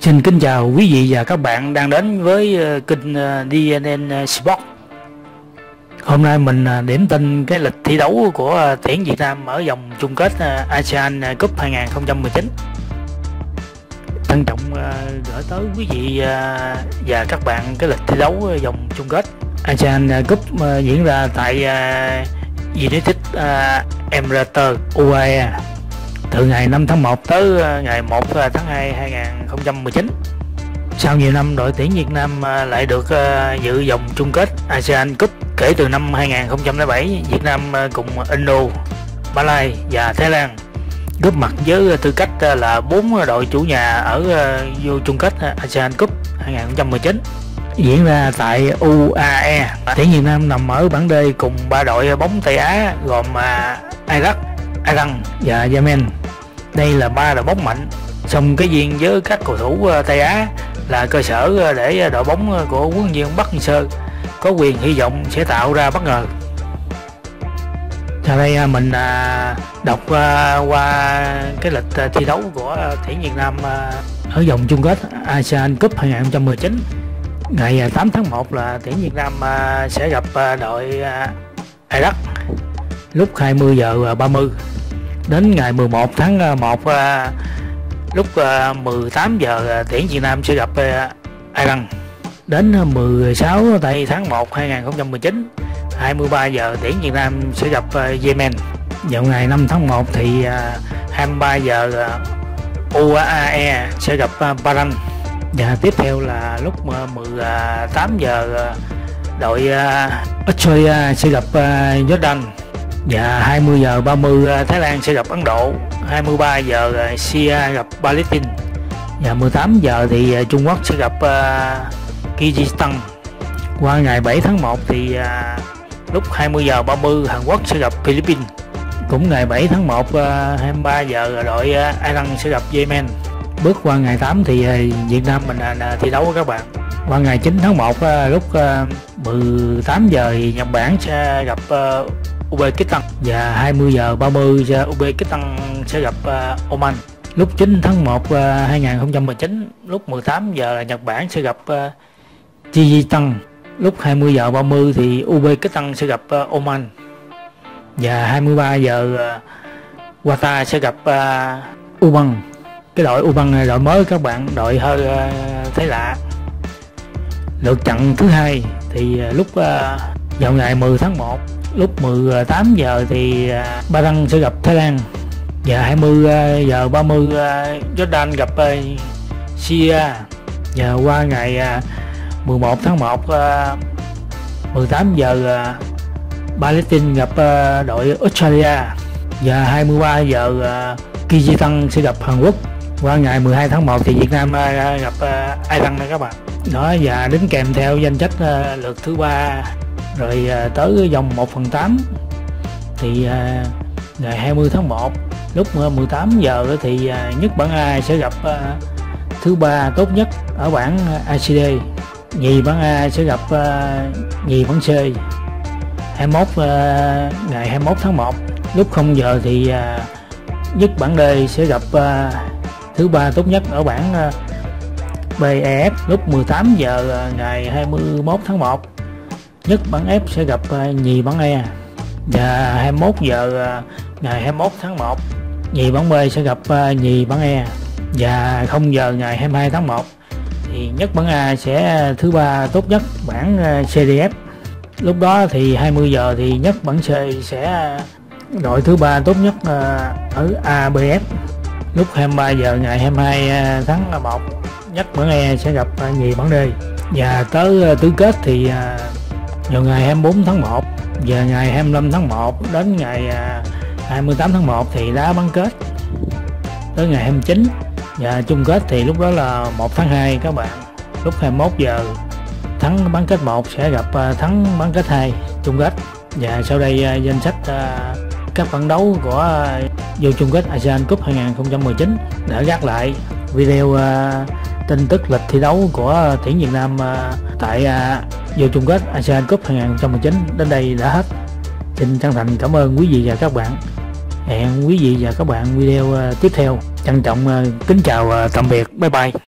Xin kính chào quý vị và các bạn đang đến với kênh DNN Sport. Hôm nay mình điểm tin cái lịch thi đấu của tuyển Việt Nam ở vòng chung kết ASEAN Cup 2019. Trân trọng gửi tới quý vị và các bạn cái lịch thi đấu vòng chung kết ASEAN Cup diễn ra tại United Emirates UAE từ ngày 5 tháng 1 tới ngày 1 tháng 2 2019. Sau nhiều năm, đội tuyển Việt Nam lại được dự vòng chung kết ASEAN Cup. Kể từ năm 2007, Việt Nam cùng Indo, Malai và Thái Lan góp mặt với tư cách là 4 đội chủ nhà ở vô chung kết ASEAN Cup 2019 diễn ra tại UAE. Tuyển Việt Nam nằm ở bảng D cùng 3 đội bóng Tây Á gồm Iraq, Iran và Yemen. Đây là 3 đội bóng mạnh, song cái duyên với các cầu thủ Tây Á là cơ sở để đội bóng của huấn luyện viên Park Hang-seo có quyền hy vọng sẽ tạo ra bất ngờ. Sau đây mình đọc qua cái lịch thi đấu của tuyển Việt Nam ở vòng chung kết ASEAN Cup 2019. Ngày 8 tháng 1 là tuyển Việt Nam sẽ gặp đội Iraq lúc 20 giờ 30. Đến ngày 11 tháng 1 lúc 18 giờ tuyển Việt Nam sẽ gặp Iran. Đến 16 tháng 1 2019 23 giờ tuyển Việt Nam sẽ gặp Yemen. Vào ngày 5 tháng 1 thì 23 giờ UAE sẽ gặp Bahrain. Và tiếp theo là lúc 18 giờ đội Australia sẽ gặp Jordan. Và 20 giờ 30 Thái Lan sẽ gặp Ấn Độ. 23 giờ Syria gặp Palestine. Và 18 giờ thì Trung Quốc sẽ gặp Kyrgyzstan. Qua ngày 7 tháng 1 thì lúc 20 giờ 30 Hàn Quốc sẽ gặp Philippines. Cũng ngày 7 tháng 1 23 giờ đội Iran sẽ gặp Yemen. Bước qua ngày 8 thì Việt Nam mình thi đấu các bạn. Qua ngày 9 tháng 1 lúc 18 giờ thì Nhật Bản sẽ gặp Uzbekistan. Và 20 giờ 30 Uzbekistan sẽ gặp Oman. Lúc 9 tháng 1 2019 lúc 18 giờ Nhật Bản sẽ gặp Kyrgyzstan. Lúc 20 giờ 30 thì Uzbekistan sẽ gặp Oman. Và 23 giờ Qatar sẽ gặp Uban. Cái đội Uban này đội mới các bạn, đội hơi thấy lạ. Lượt trận thứ hai thì lúc vào ngày 10 tháng 1 lúc 18 giờ thì Bahrain sẽ gặp Thái Lan. Và 20 giờ 30 Jordan gặp Syria. Và qua ngày 11 tháng 1 18 giờ Palestine gặp đội Australia. Và 23 giờ Kyrgyzstan sẽ gặp Hàn Quốc. Qua ngày 12 tháng 1 thì Việt Nam gặp Iran các bạn. Đó, và đính kèm theo danh sách lượt thứ 3 rồi tới vòng 1/8 thì ngày 20 tháng 1 lúc 18 giờ thì nhất bảng A sẽ gặp thứ 3 tốt nhất ở bảng ACD. Nhì bảng A sẽ gặp nhì bảng C. 21 ngày 21 tháng 1 lúc 0 giờ thì nhất bảng D sẽ gặp thứ 3 tốt nhất ở bảng BEF. Lúc 18 giờ ngày 21 tháng 1 nhất bảng F sẽ gặp nhì bảng E. Và 21 giờ ngày 21 tháng 1 nhì bảng B sẽ gặp nhì bảng E. Và 0 giờ ngày 22 tháng 1 thì nhất bảng A sẽ thứ 3 tốt nhất bảng CDF. Lúc đó thì 20 giờ thì nhất bảng C sẽ đội thứ 3 tốt nhất ở ABF. Lúc 23 giờ ngày 22 tháng 1 nhất bảng E sẽ gặp nhì bảng D. Và tới tứ kết thì vào ngày 24 tháng 1 và ngày 25 tháng 1 đến ngày 28 tháng 1 thì đá bán kết tới ngày 29. Và chung kết thì lúc đó là 1 tháng 2 các bạn. Lúc 21 giờ thắng bán kết 1 sẽ gặp thắng bán kết 2 chung kết. Và sau đây danh sách các bảng đấu của vô chung kết ASEAN Cup 2019 đã gác lại video tin tức lịch thi đấu của tuyển Việt Nam tại vô chung kết ASEAN Cup 2019 đến đây đã hết. Xin chân thành cảm ơn quý vị và các bạn. Hẹn quý vị và các bạn video tiếp theo. Trân trọng kính chào tạm biệt. Bye bye.